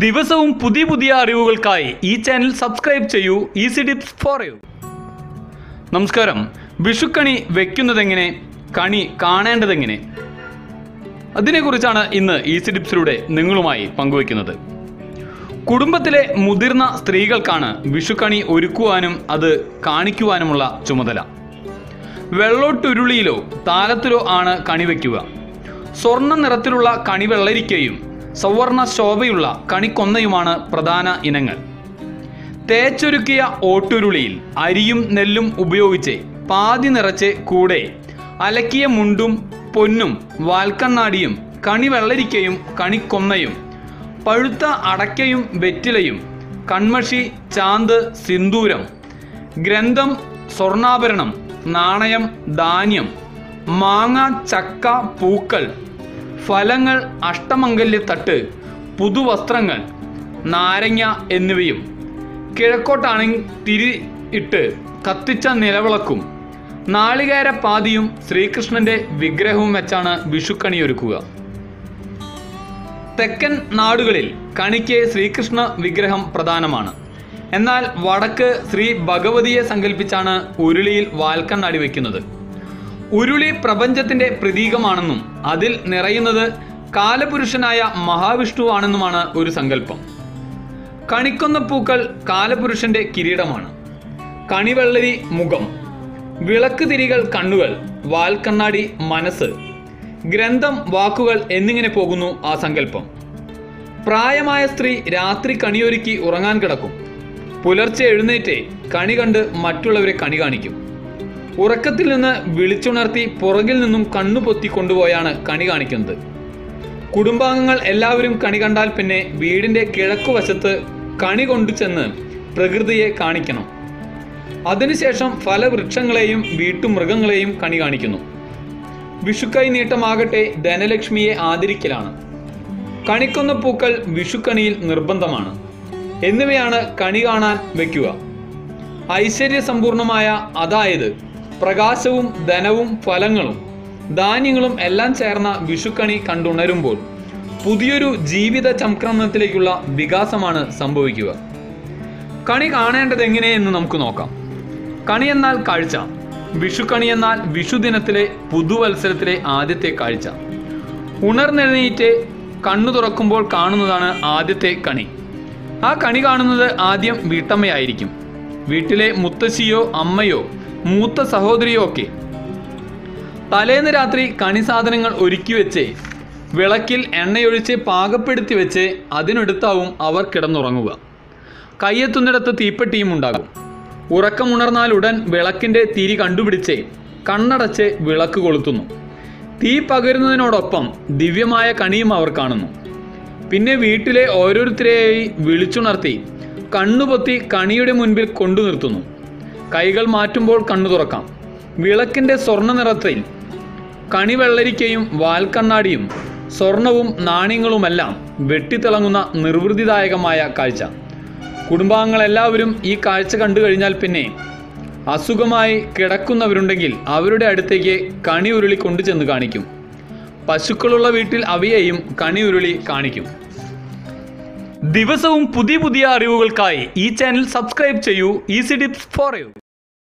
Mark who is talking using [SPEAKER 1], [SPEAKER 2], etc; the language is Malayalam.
[SPEAKER 1] ദിവസവും പുതിയ പുതിയ അറിവുകൾക്കായി ഈ ചാനൽ സബ്സ്ക്രൈബ് ചെയ്യൂ. Easy tips for you. നമസ്കാരം. വിഷുക്കണി വെക്കുന്നതെങ്ങനെ, കണി കാണേണ്ടതെങ്ങനെ, അതിനെക്കുറിച്ചാണ് ഇന്ന് ഈസി ടിപ്സിലൂടെ നിങ്ങളുമായി പങ്കുവയ്ക്കുന്നത്. കുടുംബത്തിലെ മുതിർന്ന സ്ത്രീകൾക്കാണ് വിഷുക്കണി ഒരുക്കുവാനും അത് കാണിക്കുവാനുമുള്ള ചുമതല. വെള്ളോട്ടുരുളിയിലോ താലത്തിലോ ആണ് കണി വയ്ക്കുക. സ്വർണ്ണ നിറത്തിലുള്ള കണിവെള്ളരിക്കയും സവർണ ശോഭയുള്ള കണിക്കൊന്നയുമാണ് പ്രധാന ഇനങ്ങൾ. തേച്ചൊരുക്കിയ ഓട്ടുരുളിയിൽ അരിയും നെല്ലും ഉപയോഗിച്ച് പാതി നിറച്ച് കൂടെ അലക്കിയ മുണ്ടും പൊന്നും വാൽക്കണ്ണാടിയും കണിവെള്ളരിക്കയും കണിക്കൊന്നയും പഴുത്ത അടയ്ക്കയും വെറ്റിലയും കൺമഷി ചാന്ത് സിന്ദൂരം ഗ്രന്ഥം സ്വർണ്ണാഭരണം നാണയം ധാന്യം മാങ്ങ ചക്ക പൂക്കൾ ഫലങ്ങൾ അഷ്ടമംഗല്യത്തട്ട് പുതുവസ്ത്രങ്ങൾ നാരങ്ങ എന്നിവയും കിഴക്കോട്ടാണെങ്കിൽ തിരി ഇട്ട് കത്തിച്ച നിലവിളക്കും നാളികേരപ്പാതിയും ശ്രീകൃഷ്ണന്റെ വിഗ്രഹവും വെച്ചാണ് വിഷുക്കണിയൊരുക്കുക. തെക്കൻ നാടുകളിൽ കണിക്ക് ശ്രീകൃഷ്ണ വിഗ്രഹം പ്രധാനമാണ്. എന്നാൽ വടക്ക് ശ്രീ ഭഗവതിയെ സങ്കല്പിച്ചാണ് ഉരുളിയിൽ വാൽക്കണ്ണാടി വയ്ക്കുന്നത്. ഉരുളി പ്രപഞ്ചത്തിന്റെ പ്രതീകമാണെന്നും അതിൽ നിറയുന്നത് കാലപുരുഷനായ മഹാവിഷ്ണുവാണെന്നുമാണ് ഒരു സങ്കല്പം. കണിക്കൊന്ന പൂക്കൾ കാലപുരുഷന്റെ കിരീടമാണ്. കണിവെള്ളരി മുഖം, വിളക്ക് തിരികൾ കണ്ണുകൾ, വാൽക്കണ്ണാടി മനസ്സ്, ഗ്രന്ഥം വാക്കുകൾ എന്നിങ്ങനെ പോകുന്നു ആ സങ്കല്പം. പ്രായമായ സ്ത്രീ രാത്രി കണിയൊരുക്കി ഉറങ്ങാൻ കിടക്കും. പുലർച്ചെ എഴുന്നേറ്റ് കണി കണ്ട് മറ്റുള്ളവരെ കണി കാണിക്കും. ഉറക്കത്തിൽ നിന്ന് വിളിച്ചുണർത്തി പുറകിൽ നിന്നും കണ്ണുപൊത്തി കൊണ്ടുപോയാണ് കണി കാണിക്കുന്നത്. കുടുംബാംഗങ്ങൾ എല്ലാവരും കണി കണ്ടാൽ പിന്നെ വീടിന്റെ കിഴക്കുവശത്ത് കണി കൊണ്ടു ചെന്ന് പ്രകൃതിയെ കാണിക്കണം. അതിനുശേഷം ഫലവൃക്ഷങ്ങളെയും വീട്ടുമൃഗങ്ങളെയും കണി കാണിക്കുന്നു. വിഷുക്കൈ നീട്ടമാകട്ടെ ധനലക്ഷ്മിയെ ആദരിക്കലാണ്. കണിക്കൊന്ന പൂക്കൾ വിഷുക്കണിയിൽ നിർബന്ധമാണ്. എന്നിവയാണ് കണി കാണാൻ വയ്ക്കുക. ഐശ്വര്യസമ്പൂർണമായ, അതായത് പ്രകാശവും ധനവും ഫലങ്ങളും ധാന്യങ്ങളും എല്ലാം ചേർന്ന വിഷുക്കണി കണ്ടുണരുമ്പോൾ പുതിയൊരു ജീവിത ചംക്രമണത്തിലേക്കുള്ള വികാസമാണ് സംഭവിക്കുക. കണി കാണേണ്ടത് എങ്ങനെയെന്ന് നമുക്ക് നോക്കാം. കണി എന്നാൽ കാഴ്ച. വിഷുക്കണി എന്നാൽ വിഷുദിനത്തിലെ പുതുവത്സരത്തിലെ ആദ്യത്തെ കാഴ്ച. ഉണർന്നെഴുന്നേറ്റ് കണ്ണു തുറക്കുമ്പോൾ കാണുന്നതാണ് ആദ്യത്തെ കണി. ആ കണി കാണുന്നത് ആദ്യം വീട്ടമ്മയായിരിക്കും. വീട്ടിലെ മുത്തശ്ശിയോ അമ്മയോ മൂത്ത സഹോദരിയോ ഒക്കെ. തലേന്ന് രാത്രി കണി സാധനങ്ങൾ ഒരുക്കി വെച്ച് വിളക്കിൽ എണ്ണയൊഴിച്ച് പാകപ്പെടുത്തി വെച്ച് അതിനടുത്താവും അവർ കിടന്നുറങ്ങുക. കയ്യെത്തുന്നിടത്ത് തീപ്പെട്ടിയും ഉണ്ടാകും. ഉറക്കമുണർന്നാലുടൻ വിളക്കിൻ്റെ തിരി കണ്ടുപിടിച്ച് കണ്ണടച്ച് വിളക്ക് കൊളുത്തുന്നു. തീ പകരുന്നതിനോടൊപ്പം ദിവ്യമായ കണിയും അവർ കാണുന്നു. പിന്നെ വീട്ടിലെ ഓരോരുത്തരെയായി വിളിച്ചുണർത്തി കണ്ണുപൊത്തി കണിയുടെ മുൻപിൽ കൊണ്ടു നിർത്തുന്നു. കൈകൾ മാറ്റുമ്പോൾ കണ്ണു തുറക്കാം. വിളക്കിൻ്റെ സ്വർണ്ണ നിറത്തിൽ കണിവെള്ളരിക്കയും വാൽക്കണ്ണാടിയും സ്വർണവും നാണ്യങ്ങളുമെല്ലാം വെട്ടിത്തിളങ്ങുന്ന നിർവൃതിദായകമായ കാഴ്ച. കുടുംബാംഗങ്ങളെല്ലാവരും ഈ കാഴ്ച കണ്ടു കഴിഞ്ഞാൽ പിന്നെ അസുഖമായി കിടക്കുന്നവരുണ്ടെങ്കിൽ അവരുടെ അടുത്തേക്ക് കണി ഉരുളി കൊണ്ടുചെന്ന് കാണിക്കും. പശുക്കളുള്ള വീട്ടിൽ അവയെയും കണി ഉരുളി കാണിക്കും. ദിവസവും പുതിയ പുതിയ അറിവുകൾക്കായി ഈ ചാനൽ സബ്സ്ക്രൈബ് ചെയ്യൂ. Easy tips for U.